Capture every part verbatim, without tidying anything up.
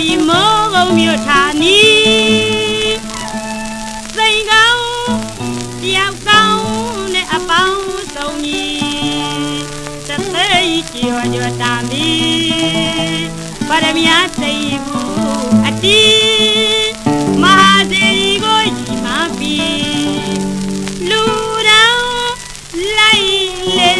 မိုးကုံမြို့ထာနီစိန်ကောင်းတယောက်ကောင်းနဲ့အပေါင်းဆုံးကြီးတသိကျော်ကျော်တာမီပါရမီစိတ်ဘူးအတီးမဟာစေရီကိုညီမပြီးလူတော်လိုက်လေ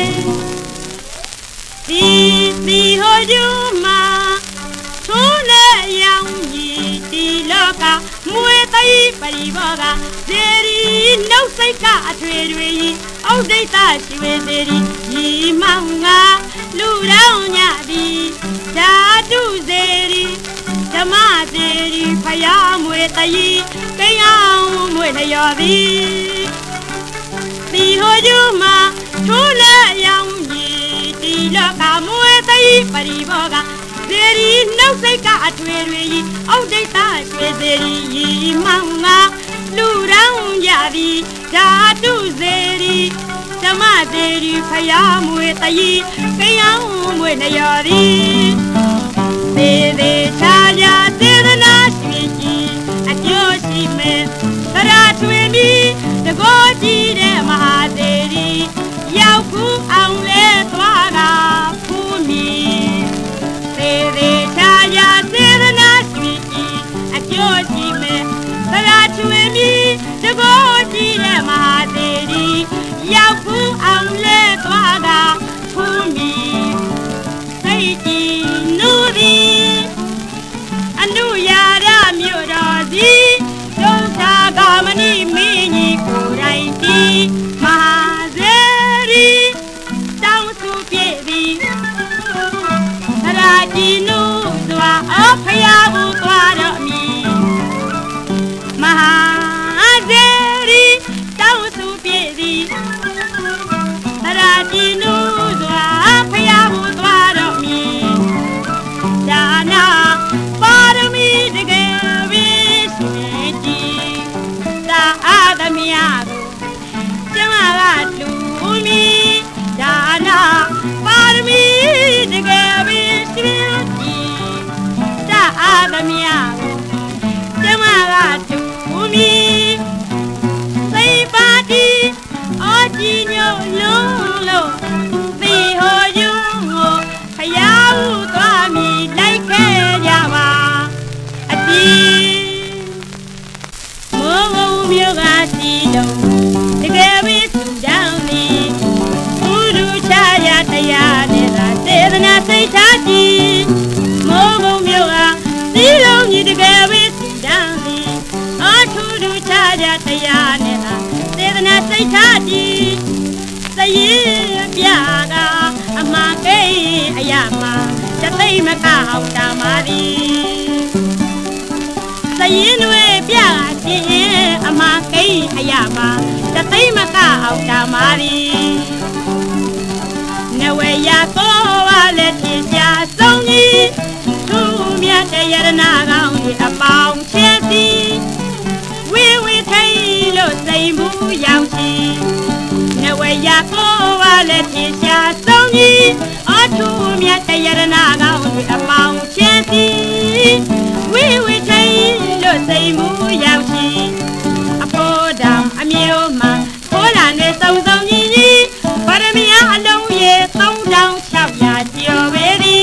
ဒီဒီဟိုကျူမှာထိုးလေရောင်ကြီးဒီလောကမွေသိပရိဘောကစေရီနှုတ်စိတ်ကအထွေတွေဩဒိတ်တရှိဝေစေရီညီမောင်ငါလူတော်ညသည်ဓာတုစေရီဓမ္မစေရီဖယားမွေတယီကိန်းအောင်မွေလျော်သည်ဒီဟိုကျူမှာထိုးလေရောင်ကြီးဒီလောကမွေသိပရိဘောကစေရီနှုတ်စိတ်ကအထွေတွေဩဒိတ်တရှိဝေစေရီညီမောင်ငါလူတော်ညသည်ဓာတုစေရီဓမ္မစေရီဖယားမွေတယီကိန်းအောင်မွေလျော်သည်သေသေးချာချာသေဒနာရှိကြီးအကျိုးရှိမဲ့သရထွေပြီးတကောကြည့်တဲ့မဟာစေရီရောက်ခုအောင်လဲသွားတာဖူးမီသေသေးချာချာသေဒနာရှိကြီးအကျိုးရှိမဲ့သရထွေပြီးတကောကြည့်တဲ့မဟာစေရီရောက်ခုအောင်လဲသွားတာဖူးမီစိတ်ကြည်နူသည်အနုရာရမြို့တော်စီဒုက္ခကမဏိမင်းကြီးကိုယ်တိုင်ဒီမဟာစေရီတောင်းစုပြည့်သည်သရာကြည်နုစွာအဖယားဘူးသွားတော်မီမဟာစေရီတောင်းစုပြည့်သည်သရာကြည်နုစွာဖယားဘူးသွားတော်မီဒါနာပါရမီတကယ်ဝိရှိကြည်သာအာသမယကိုကျမကလူမီဒါနာပါရမီတကယ်ဝိရှိကြည်သာအာသမယကိုကျမကလူမီစိတ်ပါတီအော်ကြည်ညို့လုံးလို့သီဟိုယူကိုဖယားဦးသွားမီလိုက်ခဲ့ကြပါအတီးမိုးကုံမြို့ကစီတော့တကယ်ဝိစုတောင်းသည်ဥဒုချရတရားနဲ့သာစေတနာစိတ်ထားကြည်မိုးကုံမြို့ကစီလုံးကြီးတကယ်ဝိစုတောင်းသည်အထုဒုချရတရားနဲ့သာစေတနာစိတ်ထားကြည်စရင်ပြကအမှန်ကိအရာမှာတသိမကအောင်တာမာသည်စရင်တွေပြခြင်းအမှန်ကိအရာမှာတသိမကအောင်တာမာသည်နဝေယကိုဝလည်းတင်ကြဆုံးကြီးသူမြတ်တဲ့ယရနာကောင်းကြီးအပေါင်းချဲသည်ဝိဝိထိန်လို့စိန်မှုရောက်ရှိနဝေယကိုဝလည်းတင်ကြဆုံးကြီးအထုမြတ်တဲ့ယရနာကောင်းကြီးအပေါင်းချဲသည်ဝိဝိထိန်လို့စိန်မှုရောက်ရှိအဖို့တောင်အမျိုးမှာဖိုးလာနဲ့စုံစုံကြီးကြီးဗရမီအလုံးရေသုံးထောင်ခြောက်ရာကျော်ပေသည်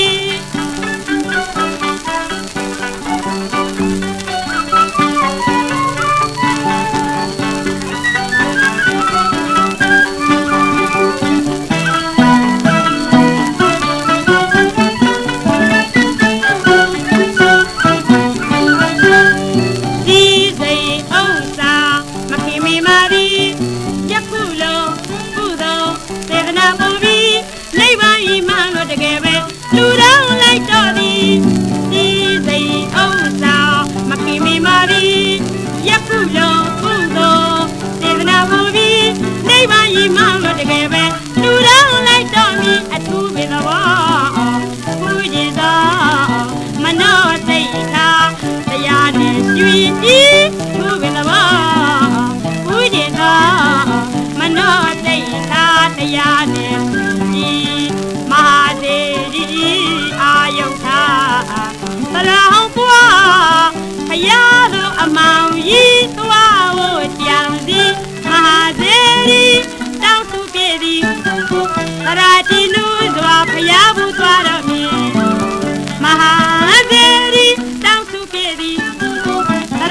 မဟာစေရီအာယုထာသရဟောပွား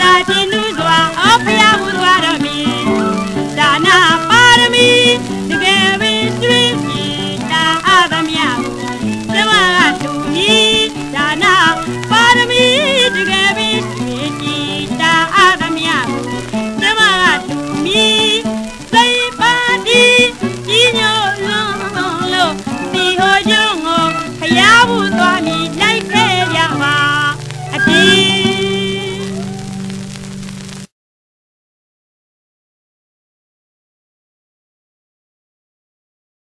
ပြင်းနူးစွာအဖေ